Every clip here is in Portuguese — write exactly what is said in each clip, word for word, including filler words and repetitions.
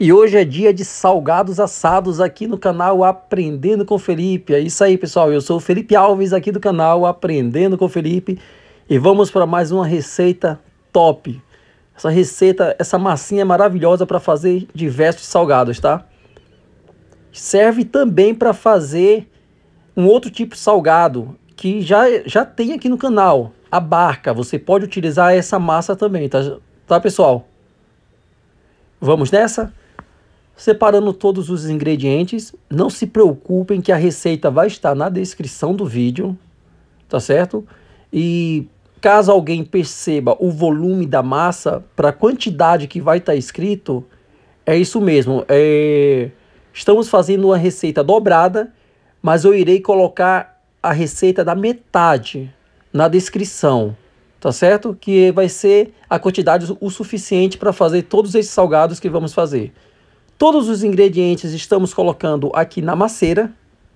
E hoje é dia de salgados assados aqui no canal Aprendendo com Felipe. É isso aí, pessoal. Eu sou o Felipe Alves aqui do canal Aprendendo com Felipe e vamos para mais uma receita top. Essa receita, essa massinha é maravilhosa para fazer diversos salgados, tá? Serve também para fazer um outro tipo de salgado que já, já tem aqui no canal, a barca. Você pode utilizar essa massa também, tá, tá pessoal? Vamos nessa? Separando todos os ingredientes, não se preocupem que a receita vai estar na descrição do vídeo, tá certo? E caso alguém perceba o volume da massa para a quantidade que vai estar escrito, é isso mesmo. É... Estamos fazendo uma receita dobrada, mas eu irei colocar a receita da metade na descrição, tá certo? Que vai ser a quantidade o suficiente para fazer todos esses salgados que vamos fazer. Todos os ingredientes estamos colocando aqui na masseira.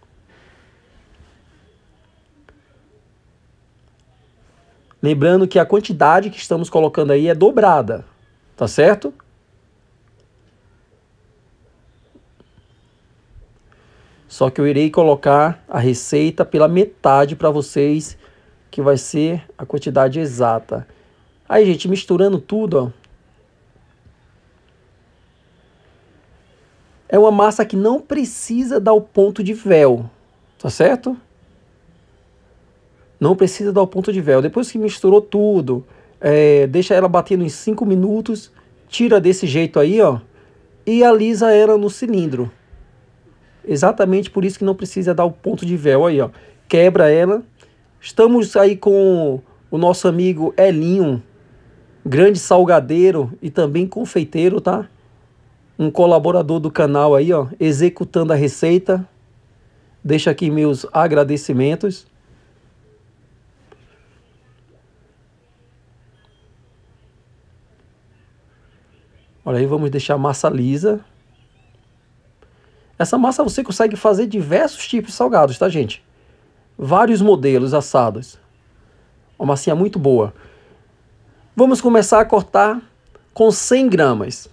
Lembrando que a quantidade que estamos colocando aí é dobrada, tá certo? Só que eu irei colocar a receita pela metade para vocês, que vai ser a quantidade exata. Aí, gente, misturando tudo, ó. É uma massa que não precisa dar o ponto de véu, tá certo? Não precisa dar o ponto de véu. Depois que misturou tudo, é, deixa ela batendo em cinco minutos, tira desse jeito aí, ó, e alisa ela no cilindro. Exatamente por isso que não precisa dar o ponto de véu aí, ó. Quebra ela. Estamos aí com o nosso amigo Elinho, grande salgadeiro e também confeiteiro, tá? Um colaborador do canal aí, ó, executando a receita. Deixa aqui meus agradecimentos. Olha aí, vamos deixar a massa lisa. Essa massa você consegue fazer diversos tipos de salgados, tá, gente? Vários modelos assados. Uma massinha muito boa. Vamos começar a cortar com cem gramas.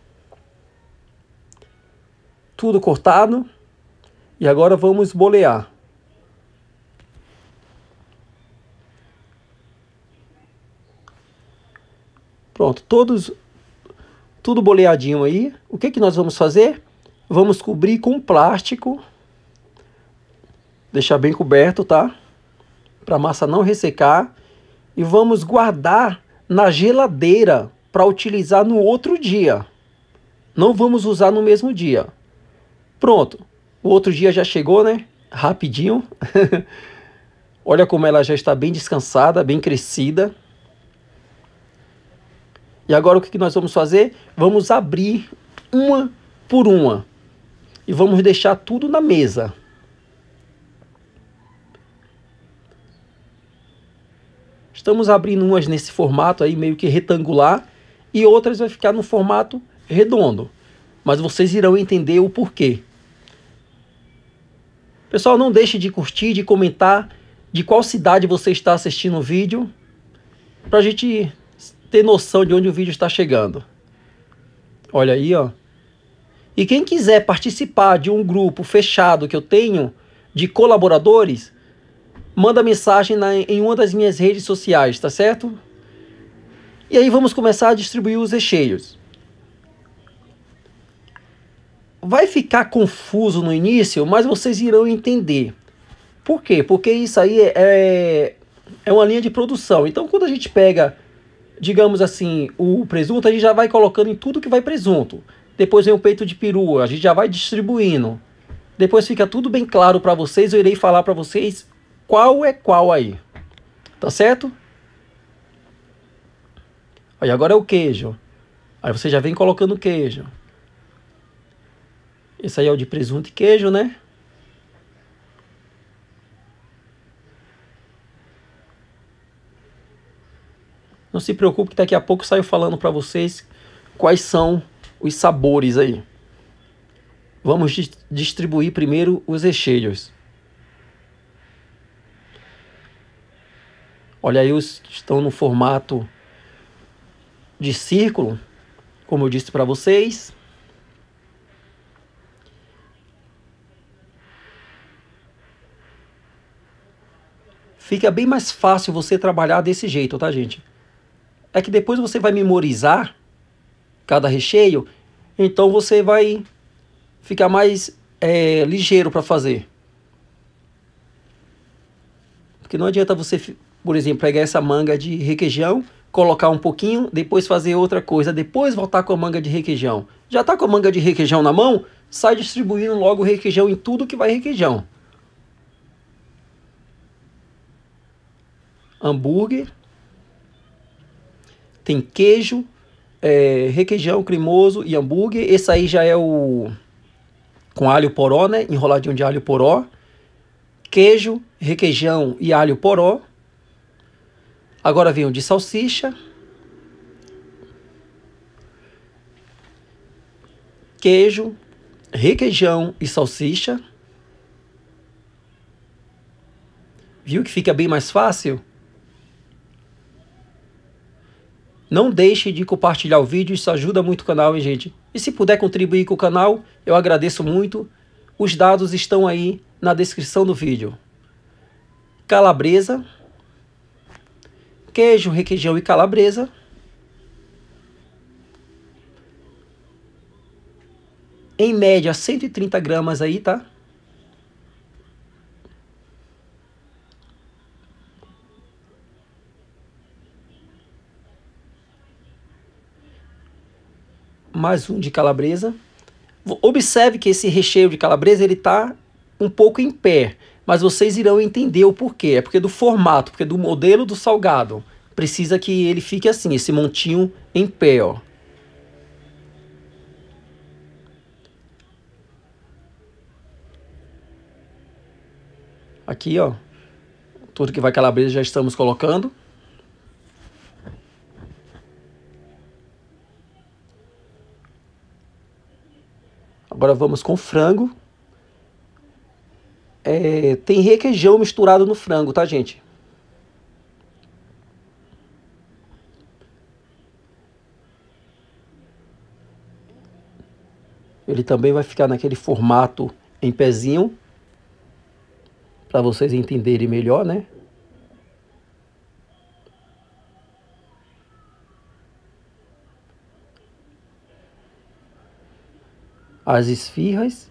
Tudo cortado. E agora vamos bolear. Pronto, todos, tudo boleadinho aí. O que que nós vamos fazer? Vamos cobrir com plástico. Deixar bem coberto, tá? Para a massa não ressecar. E vamos guardar na geladeira para utilizar no outro dia. Não vamos usar no mesmo dia. Pronto. O outro dia já chegou, né? Rapidinho. Olha como ela já está bem descansada, bem crescida. E agora o que nós vamos fazer? Vamos abrir uma por uma. E vamos deixar tudo na mesa. Estamos abrindo umas nesse formato aí, meio que retangular. E outras vai ficar no formato redondo. Mas vocês irão entender o porquê. Pessoal, não deixe de curtir, de comentar de qual cidade você está assistindo o vídeo. Para a gente ter noção de onde o vídeo está chegando. Olha aí, ó. E quem quiser participar de um grupo fechado que eu tenho de colaboradores, manda mensagem na, em uma das minhas redes sociais, tá certo? E aí vamos começar a distribuir os recheios. Vai ficar confuso no início, mas vocês irão entender. Por quê? Porque isso aí é, é uma linha de produção. Então, quando a gente pega, digamos assim, o presunto, a gente já vai colocando em tudo que vai presunto. Depois vem o peito de peru, a gente já vai distribuindo. Depois fica tudo bem claro para vocês, eu irei falar para vocês qual é qual aí. Tá certo? Aí agora é o queijo. Aí você já vem colocando o queijo. Esse aí é o de presunto e queijo, né? Não se preocupe que daqui a pouco eu saio falando para vocês quais são os sabores aí. Vamos distribuir primeiro os recheios. Olha aí, os que estão no formato de círculo, como eu disse para vocês. fica bem mais fácil você trabalhar desse jeito, tá, gente? É que depois você vai memorizar cada recheio, então você vai ficar mais é, ligeiro para fazer. Porque não adianta você, por exemplo, pegar essa manga de requeijão, colocar um pouquinho, depois fazer outra coisa, depois voltar com a manga de requeijão. Já tá com a manga de requeijão na mão? Sai distribuindo logo o requeijão em tudo que vai requeijão. Hambúrguer. Tem queijo, é, requeijão cremoso e hambúrguer. Esse aí já é o com alho poró, né? Enroladinho de alho poró. Queijo, requeijão e alho poró. Agora vem o de salsicha. Queijo, requeijão e salsicha. Viu que fica bem mais fácil? Não deixe de compartilhar o vídeo, isso ajuda muito o canal, hein, gente? E se puder contribuir com o canal, eu agradeço muito. Os dados estão aí na descrição do vídeo. Calabresa. Queijo, requeijão e calabresa. Em média, cento e trinta gramas aí, tá? Mais um de calabresa. Observe que esse recheio de calabresa, ele tá um pouco em pé. Mas vocês irão entender o porquê. É porque do formato, porque do modelo do salgado. Precisa que ele fique assim, esse montinho em pé, ó. Aqui, ó. Tudo que vai calabresa já estamos colocando. Agora vamos com frango. É, tem requeijão misturado no frango, tá, gente? Ele também vai ficar naquele formato em pezinho. Para vocês entenderem melhor, né? As esfirras.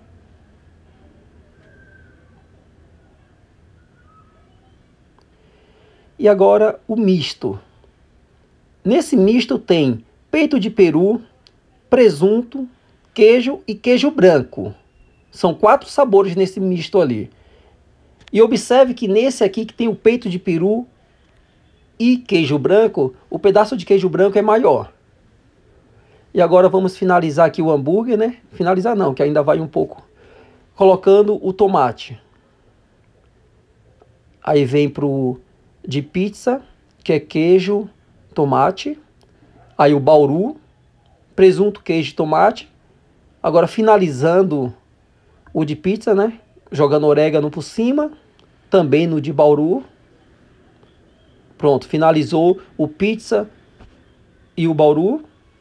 E agora o misto. Nesse misto tem peito de peru, presunto, queijo e queijo branco. São quatro sabores nesse misto ali. E observe que nesse aqui que tem o peito de peru e queijo branco, o pedaço de queijo branco é maior. E agora vamos finalizar aqui o hambúrguer, né? Finalizar não, que ainda vai um pouco. Colocando o tomate. Aí vem pro de pizza, que é queijo, tomate. Aí o bauru, presunto, queijo e tomate. Agora finalizando o de pizza, né? Jogando orégano por cima. Também no de bauru. Pronto, finalizou o pizza e o bauru.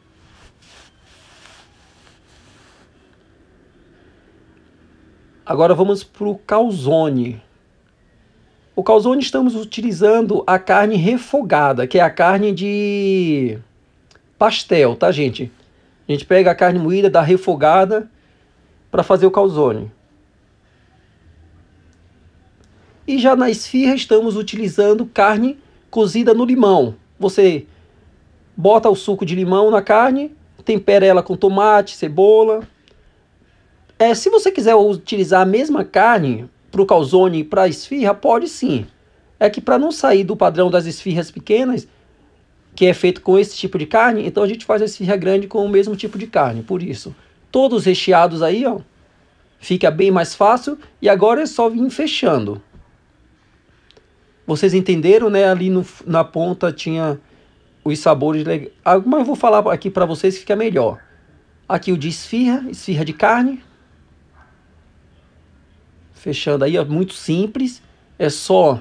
Agora vamos para o calzone. O calzone estamos utilizando a carne refogada, que é a carne de pastel, tá, gente? A gente pega a carne moída, dá refogada para fazer o calzone. E já na esfirra estamos utilizando carne cozida no limão. Você bota o suco de limão na carne, tempera ela com tomate, cebola. É, se você quiser utilizar a mesma carne para o calzone e para a esfirra, pode sim. É que para não sair do padrão das esfirras pequenas, que é feito com esse tipo de carne, então a gente faz a esfirra grande com o mesmo tipo de carne. Por isso, todos recheados aí, ó, fica bem mais fácil. E agora é só vir fechando. Vocês entenderam, né? Ali no, na ponta tinha os sabores legais. Mas eu vou falar aqui para vocês que fica melhor. Aqui o de esfirra, esfirra de carne. Fechando aí, ó, muito simples. É só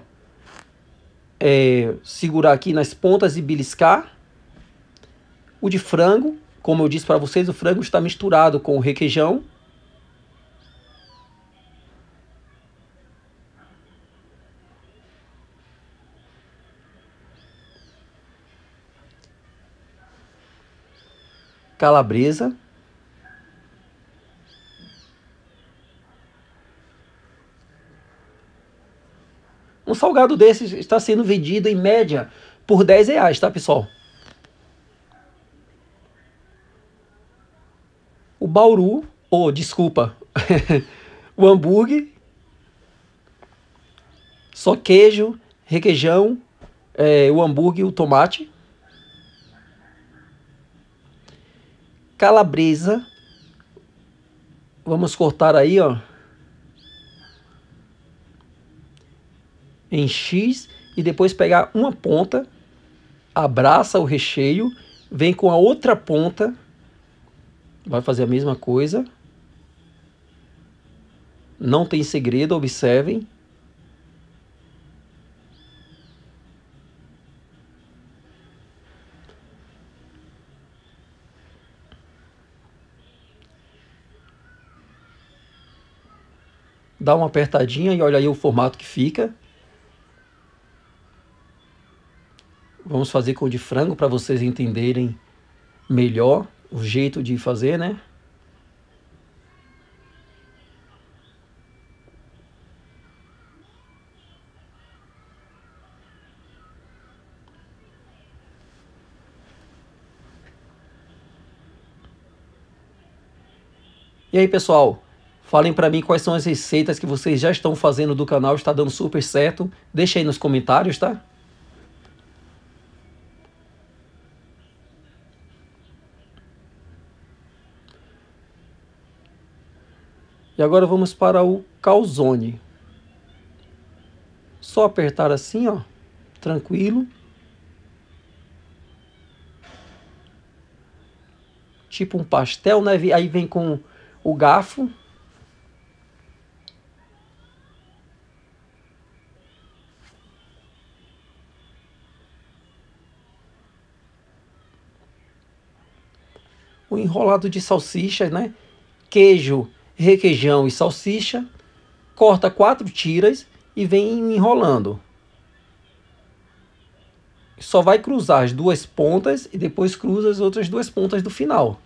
é, segurar aqui nas pontas e beliscar. O de frango, como eu disse para vocês, o frango está misturado com o requeijão. calabresa. Um salgado desses está sendo vendido em média por dez reais, tá, pessoal? O bauru, ou desculpa, o hambúrguer, só queijo, requeijão, é, o hambúrguer, o tomate. Calabresa, vamos cortar aí, ó, em X e depois pegar uma ponta, abraça o recheio, vem com a outra ponta, vai fazer a mesma coisa. Não tem segredo, observem. Dá uma apertadinha e olha aí o formato que fica. Vamos fazer com o de frango para vocês entenderem melhor o jeito de fazer, né? E aí, pessoal, falem para mim quais são as receitas que vocês já estão fazendo do canal, está dando super certo. Deixa aí nos comentários, tá? E agora vamos para o calzone. Só apertar assim, ó, tranquilo. Tipo um pastel, né? Aí vem com o garfo. O enrolado de salsicha, né? Queijo, requeijão e salsicha. Corta quatro tiras e vem enrolando. Só vai cruzar as duas pontas e depois cruza as outras duas pontas do final.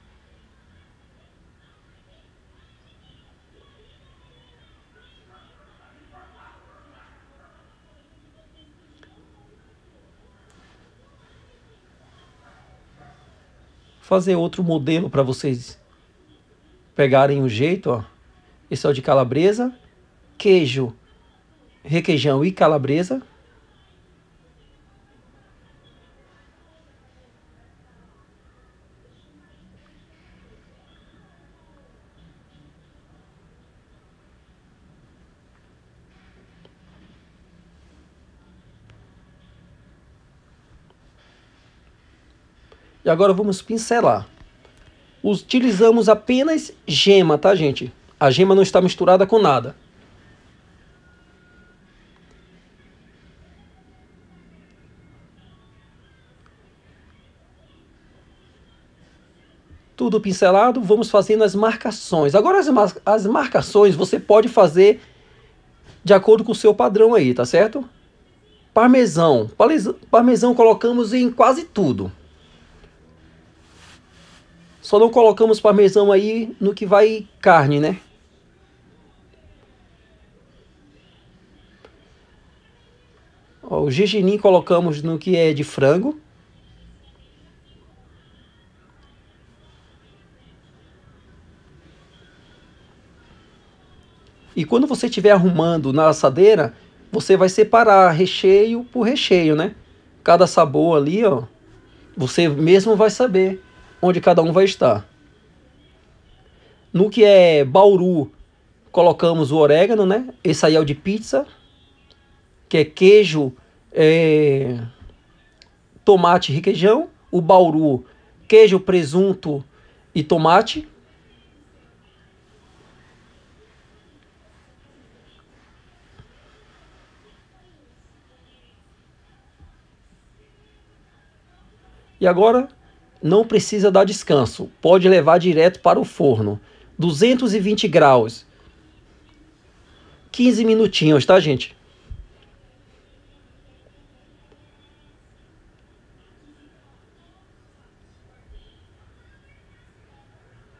Fazer outro modelo para vocês pegarem o jeito, ó. Esse é o de calabresa, queijo, requeijão e calabresa. E agora vamos pincelar. Utilizamos apenas gema, tá, gente? A gema não está misturada com nada. Tudo pincelado, vamos fazendo as marcações. Agora as, mar as marcações você pode fazer de acordo com o seu padrão aí, tá certo? Parmesão. Parmesão colocamos em quase tudo. Só não colocamos parmesão aí no que vai carne, né? Ó, o gergelim colocamos no que é de frango. E quando você estiver arrumando na assadeira, você vai separar recheio por recheio, né? Cada sabor ali, ó, você mesmo vai saber onde cada um vai estar. No que é bauru, colocamos o orégano, né? Esse aí é o de pizza, que é queijo, é... tomate e requeijão. O bauru, queijo, presunto e tomate. E agora não precisa dar descanso, pode levar direto para o forno. duzentos e vinte graus. quinze minutinhos, tá, gente?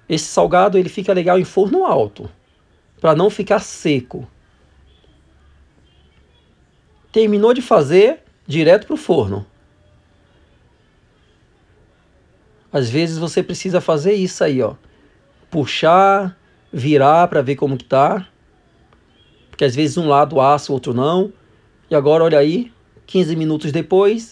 Esse salgado ele fica legal em forno alto, para não ficar seco. Terminou de fazer, direto para o forno. Às vezes você precisa fazer isso aí, ó. Puxar, virar para ver como que tá. Porque às vezes um lado assa, o outro não. E agora olha aí, quinze minutos depois.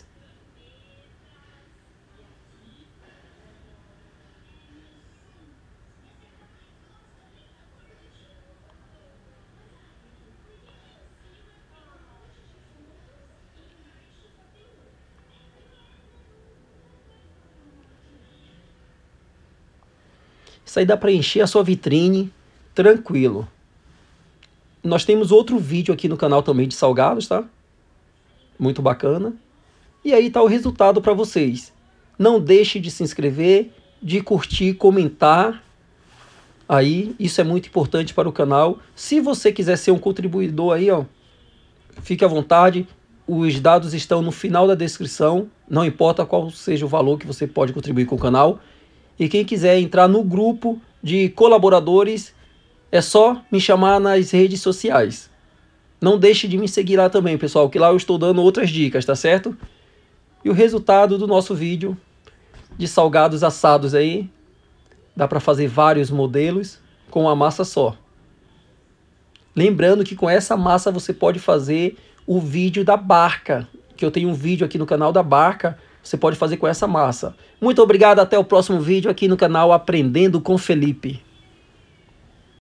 Isso aí dá para encher a sua vitrine tranquilo. Nós temos outro vídeo aqui no canal também de salgados, tá? Muito bacana. E aí tá o resultado para vocês. Não deixe de se inscrever, de curtir, comentar. Aí, isso é muito importante para o canal. Se você quiser ser um contribuidor aí, ó, fique à vontade. Os dados estão no final da descrição. Não importa qual seja o valor que você pode contribuir com o canal. E quem quiser entrar no grupo de colaboradores, é só me chamar nas redes sociais. Não deixe de me seguir lá também, pessoal, que lá eu estou dando outras dicas, tá certo? E o resultado do nosso vídeo de salgados assados aí, dá para fazer vários modelos com uma massa só. Lembrando que com essa massa você pode fazer o vídeo da barca, que eu tenho um vídeo aqui no canal da barca, você pode fazer com essa massa. Muito obrigado, até o próximo vídeo aqui no canal Aprendendo com Felipe.